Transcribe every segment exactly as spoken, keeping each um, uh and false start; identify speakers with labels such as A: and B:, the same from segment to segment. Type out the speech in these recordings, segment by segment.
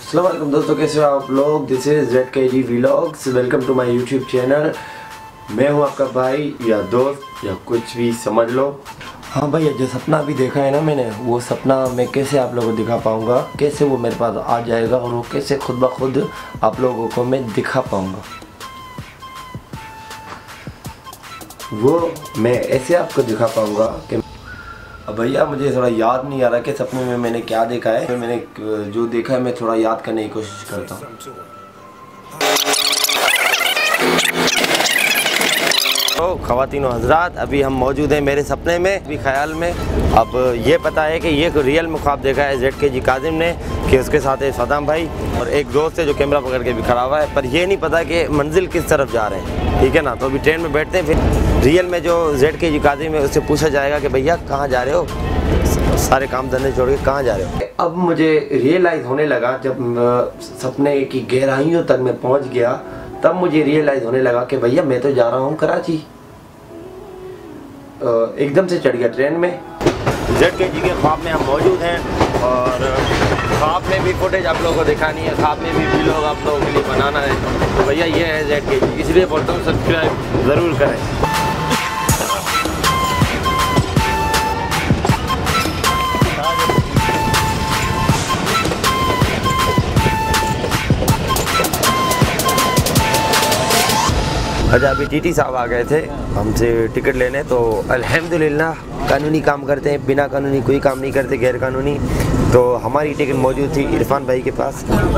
A: अस्सलाम वालेकुम दोस्तों, कैसे हो आप लोग। This is Z K G vlogs. Welcome to my YouTube channel. मैं हूं आपका भाई या दोस्त या कुछ भी समझ लो। हाँ भैया, जो सपना अभी देखा है ना मैंने, वो सपना मैं कैसे आप लोगों को दिखा पाऊंगा, कैसे वो मेरे पास आ जाएगा और वो कैसे खुद ब खुद आप लोगों को मैं दिखा पाऊंगा, वो मैं ऐसे आपको दिखा पाऊंगा कि अब भैया मुझे थोड़ा याद नहीं आ रहा कि सपने में मैंने क्या देखा है। मैंने जो देखा है मैं थोड़ा याद करने की कोशिश करता हूँ। तो ख़वातीन हज़रात, अभी हम मौजूद हैं मेरे सपने में, भी ख्याल में। अब ये पता है कि ये रियल में ख्वाब देखा है जेड के जी काजिम ने कि उसके साथ है सदाम भाई और एक दोस्त है जो कैमरा पकड़ के भी खड़ा हुआ है, पर ये नहीं पता कि मंजिल किस तरफ जा रहे हैं। ठीक है ना। तो अभी ट्रेन में बैठते हैं, फिर रियल में जो जेड के जी काजिम है उससे पूछा जाएगा कि भैया कहाँ जा रहे हो, सारे काम धंधे छोड़ के कहाँ जा रहे हो। अब मुझे रियलाइज़ होने लगा, जब सपने की गहराइयों तक मैं पहुँच गया, तब मुझे रियलाइज़ होने लगा कि भैया मैं तो जा रहा हूँ कराची। एकदम से चढ़ गया ट्रेन में। जेड के जी के ख्वाब में हम मौजूद हैं और ख्वाब में भी फुटेज आप लोगों को दिखानी है, ख्वाब में भी व्लॉग आप लोगों के लिए बनाना है। तो भैया ये है जेड के जी, इसलिए बोलता हूँ सब्सक्राइब ज़रूर करें। अच्छा, अभी टीटी साहब आ गए थे हमसे टिकट लेने, तो अल्हम्दुलिल्लाह कानूनी काम करते हैं, बिना कानूनी कोई काम नहीं करते, गैर कानूनी। तो हमारी टिकट मौजूद थी इरफान भाई के पास।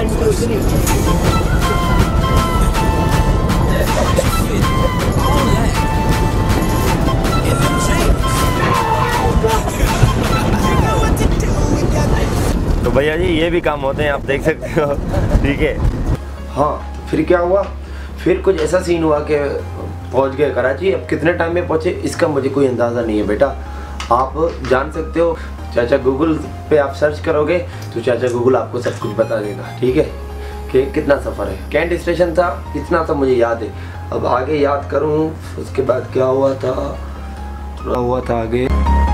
A: तो भैया जी ये भी काम होते हैं, आप देख सकते हो। ठीक है। हाँ, फिर क्या हुआ, फिर कुछ ऐसा सीन हुआ कि पहुंच गए कराची। अब कितने टाइम में पहुंचे इसका मुझे कोई अंदाज़ा नहीं है बेटा, आप जान सकते हो। चाचा गूगल पे आप सर्च करोगे तो चाचा गूगल आपको सब कुछ बता देगा। ठीक है, कि कितना सफ़र है। कैंट स्टेशन था, इतना तो मुझे याद है। अब आगे याद करूं उसके बाद क्या हुआ था, थोड़ा हुआ था आगे।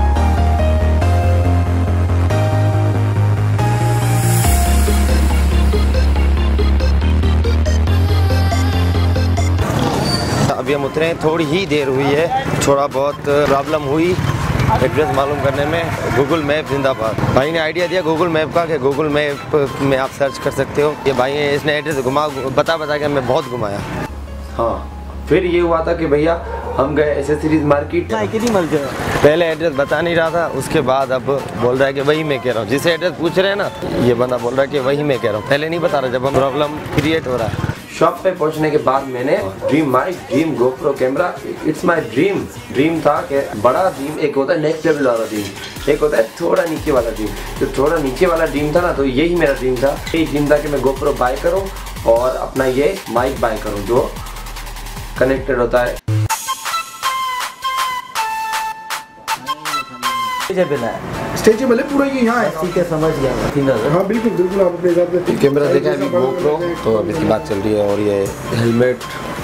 A: अभी हम उतरे, थोड़ी ही देर हुई है, थोड़ा बहुत प्रॉब्लम हुई एड्रेस मालूम करने में। गूगल मैप जिंदाबाद। भाई ने आइडिया दिया गूगल मैप का कि गूगल मैप में आप सर्च कर सकते हो। ये भाई है, इसने एड्रेस घुमा बता बता के हमें बहुत घुमाया। हाँ, फिर ये हुआ था कि भैया हम गए एसेसरीज मार्केट। पहले एड्रेस बता नहीं रहा था, उसके बाद अब बोल रहा है कि वही मैं कह रहा हूँ, जिसे एड्रेस पूछ रहे हैं ना, ये बंदा बोल रहा है कि वही मैं कह रहा हूँ। पहले नहीं बता रहा, जब हम प्रॉब्लम क्रिएट हो रहा है। शॉप पे पहुंचने के बाद मैंने dream my dream GoPro camera, it's my dream dream था कि बड़ा ड्रीम एक होता है नेक्स्ट लेवल वाला ड्रीम, एक होता है थोड़ा नीचे वाला ड्रीम। जो थोड़ा नीचे वाला ड्रीम था ना, तो यही मेरा ड्रीम था। यही ड्रीम था कि मैं गोप्रो बाय करूं और अपना ये माइक बाय करूं जो कनेक्टेड होता है।
B: स्ट्रेचेबल है पूरा, ये यहाँ है।
A: ठीक है, समझ गया।
B: हाँ बिल्कुल बिल्कुल, आप अपने हिसाब से
A: कैमरा देखा है अभी गोप्रो, तो अब इसकी बात चल रही है। और ये हेलमेट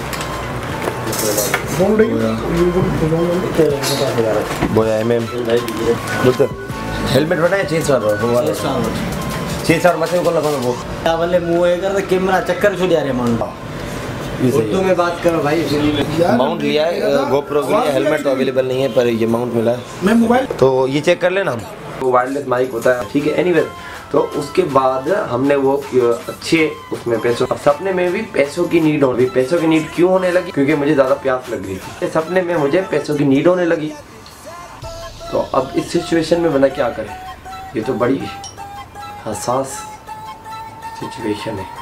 A: बोया एम एम हेलमेट बनाया छः सौ छः सौ मशीन को लगा वो
C: वाले मुँह कर कैमरा चक्कर छुड़ जा रहे माउंट। उर्दू में बात करो भाई।
A: माउंट लिया है गोप्रो के लिए, हेलमेट तो अवेलेबल नहीं है, पर ये माउंट मिला है।
B: मैं मोबाइल
A: तो ये चेक कर लेना, वो वायरलेस माइक होता है। ठीक है, एनीवे। तो उसके बाद हमने वो अच्छे उसमें पैसों, सपने में भी पैसों की नीड हो रही। पैसों की नीड क्यों होने लगी, क्योंकि मुझे ज़्यादा प्यास लग रही थी। सपने में मुझे पैसों की नीड होने लगी। तो अब इस सिचुएशन में बंदा क्या करे, ये तो बड़ी हसास सिचुएशन है।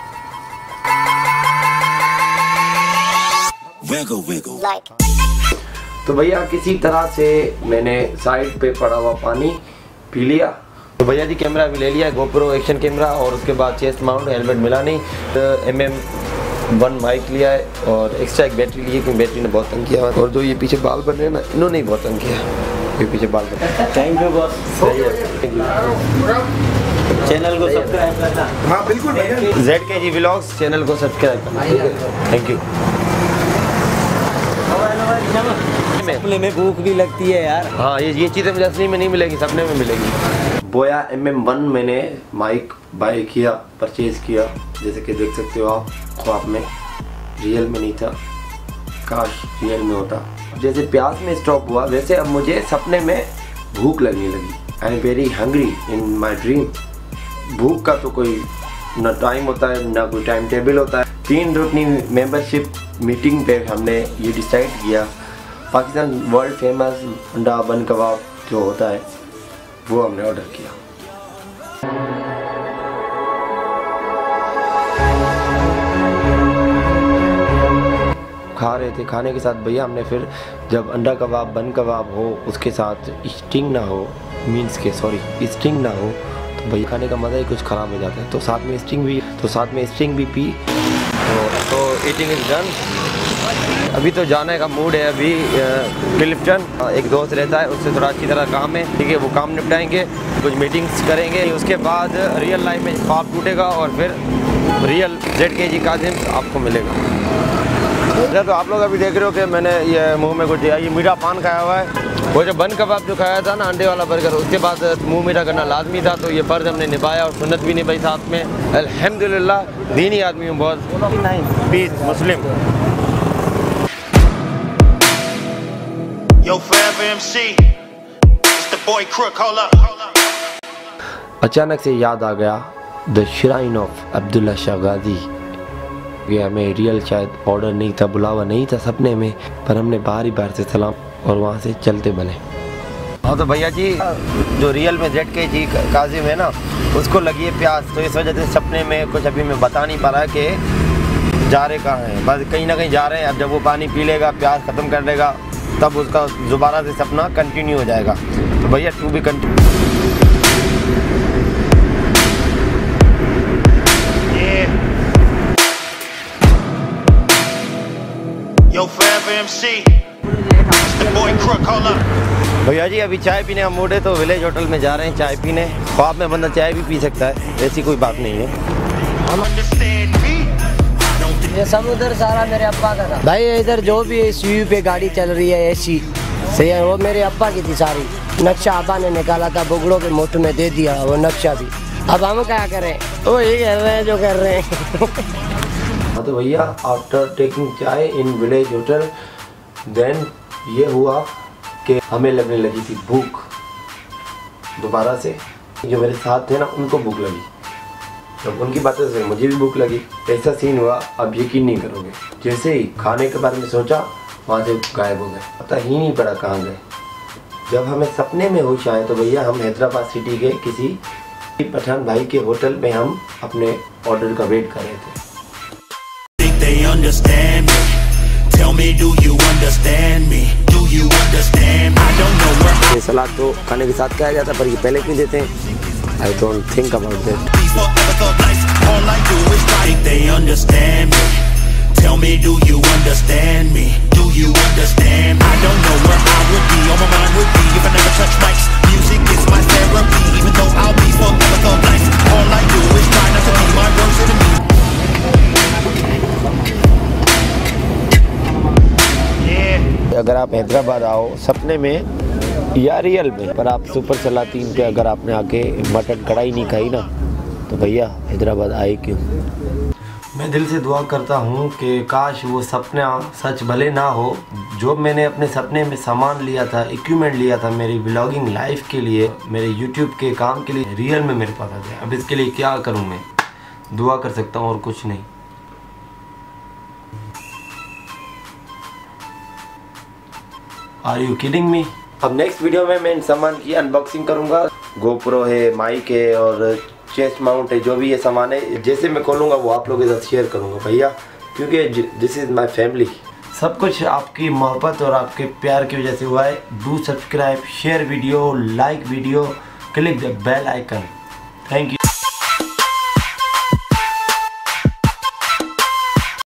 D: Wiggle, wiggle.
E: Like.
A: तो भैया किसी तरह से मैंने साइड पे पड़ा हुआ पानी पी लिया। तो भैया जी कैमरा भी ले लिया है, गोप्रो एक्शन कैमरा, और उसके बाद चेस्ट माउंट, हेलमेट मिला नहीं, तो एम एम वन माइक लिया है और एक्स्ट्रा एक बैटरी ली है, क्योंकि बैटरी ने बहुत तंग किया। और जो ये पीछे बाल बन रहे हैं ना, इन्होंने ही बहुत तंग किया, ये पीछे बाल बन रहे हैं।
C: Thank you boss. चैनल को सब्सक्राइब करना।
B: हाँ बिल्कुल,
A: Z K G vlogs channel को सब्सक्राइब करना। Thank you.
C: सपने में भूख भी लगती है यार।
A: हाँ, ये ये चीज़ें मुझे असली में नहीं मिलेगी, सपने में मिलेगी। बोया एम एम वन मैंने माइक बाय किया, परचेज किया, जैसे कि देख सकते हो आप ख्वाब में, रियल में नहीं था, काश रियल में होता। जैसे प्यास में स्टॉप हुआ वैसे अब मुझे सपने में भूख लगने लगी। I am very hungry in my dream. भूख का तो कोई ना टाइम होता है ना कोई टाइम टेबल होता है। तीन रुकनी मेंबरशिप मीटिंग पे हमने ये डिसाइड किया, पाकिस्तान वर्ल्ड फेमस अंडा बन कबाब जो होता है वो हमने ऑर्डर किया। खा रहे थे, खाने के साथ भैया हमने फिर जब अंडा कबाब बन कबाब हो उसके साथ स्टिंग ना हो, मीन्स के सॉरी स्टिंग ना हो, तो भैया खाने का मज़ा ही कुछ ख़राब हो जाता है। तो साथ में स्टिंग भी तो साथ में स्टिंग भी पी, तो ईटिंग इज़ डन। अभी तो जाने का मूड है। अभी क्लिफ्टन एक दोस्त रहता है, उससे थोड़ा अच्छी तरह काम है, ठीक है, वो काम निपटाएंगे, कुछ मीटिंग्स करेंगे, उसके बाद रियल लाइफ में ख्वाब टूटेगा और फिर रियल जेड के जी काजिम आपको मिलेगा। तो आप लोग अभी देख रहे हो कि मैंने ये मुंह में कुछ ये मीठा पान खाया हुआ है। वो जो बन कबाब जो खाया था ना, अंडे वाला बर्गर, उसके बाद मुंह मीठा करना लाजमी था, तो ये फ़र्ज़ हमने निभाया और सुन्नत भी निभाई साथ में। अल्हम्दुलिल्लाह दीनी आदमी हूँ बहुत, peace Muslim.
D: Yo, Forever M C, it's the boy Crook, hold up.
A: अचानक से याद आ गया the shrine of Abdullah Shah Ghazi. ये हमें रियल शायद ऑर्डर नहीं था, बुलावा नहीं था सपने में, पर हमने बार ही बार से सलाम और वहाँ से चलते बने। हाँ तो भैया जी जो रियल में जेड के जी काजिम है ना, उसको लगी है प्यास, तो इस वजह से सपने में कुछ अभी मैं बता नहीं पा रहा कि जा रहे कहाँ हैं, बस कहीं ना कहीं जा रहे हैं। अब जब वो पानी पी लेगा, प्यास ख़त्म कर लेगा, तब उसका दोबारा से सपना कंटिन्यू हो जाएगा। तो भैया टू भी continue.
D: Yo, Forever M C, it's the boy Crook, hold up.
A: भैया जी अभी चाय पीने हम मोड़े तो विलेज होटल में जा रहे हैं चाय पीने। ख्वाब में बंदा चाय भी पी सकता है, ऐसी कोई बात नहीं है।
D: Understand me?
E: ये समुद्र सारा मेरे अब्बा का था भाई। इधर जो भी इस व्यू पे गाड़ी चल रही है ऐसी सही है, वो मेरे अब्बा की थी सारी। नक्शा अब्बा ने निकाला था, बुगड़ों के मुठ में दे दिया वो नक्शा भी। अब हम क्या करें, वो यही कर रहे हैं जो कर रहे हैं।
A: हाँ तो भैया आफ्टर टेकिंग चाय इन विलेज होटल देन ये हुआ कि हमें लगने लगी थी भूख दोबारा से। जो मेरे साथ थे ना उनको भूख लगी, जब उनकी बातें से मुझे भी भूख लगी। ऐसा सीन हुआ आप यकीन नहीं करोगे, जैसे ही खाने के बारे में सोचा वहाँ से गायब हो गए, पता ही नहीं पड़ा कहाँ गए। जब हमें सपने में होश आए तो भैया हम हैदराबाद सिटी के किसी पठान भाई के होटल में हम अपने ऑर्डर का वेट कर रहे थे।
D: They understand me. Tell me, do you understand me? Do you understand? I don't know where I
A: ये सलाद तो खाने के साथ खाया जाता है, पर ये पहले क्यों देते हैं? I don't think about that.
D: be forever thug life. All I do is try. Think they understand me? Tell me, do you understand me? Do you understand? I don't know where I would be, or my mind would be if I never touch mics. Music is my therapy, even though I'll be forever thug life. All I do is try not to be my worst enemy.
A: अगर आप हैदराबाद आओ सपने में या real में, पर आप super सलाद तीन पे अगर आपने आके मटन कढ़ाई नहीं खाई ना, तो भैया हैदराबाद आए क्यों। मैं दिल से दुआ करता हूँ कि काश वो सपना सच भले ना हो। जो मैंने अपने सपने में सामान लिया था, इक्विपमेंट लिया था मेरी व्लॉगिंग लाइफ के लिए, मेरे यूट्यूब के काम के लिए, रियल में मेरे पास आ जाए। अब इसके लिए क्या करूँ मैं, दुआ कर सकता हूँ और कुछ नहीं। Are you kidding me. अब नेक्स्ट वीडियो में मैं इन सामान की अनबॉक्सिंग करूंगा। गोप्रो है, माइक है और चेस्ट माउंट है, जो भी ये सामान है, जैसे मैं खोलूंगा वो आप लोगों के साथ शेयर करूंगा भैया, क्योंकि दिस इज़ माय फैमिली। सब कुछ आपकी मोहब्बत और आपके प्यार की वजह से हुआ है। Do subscribe, share video, like video, click the bell icon. Thank you.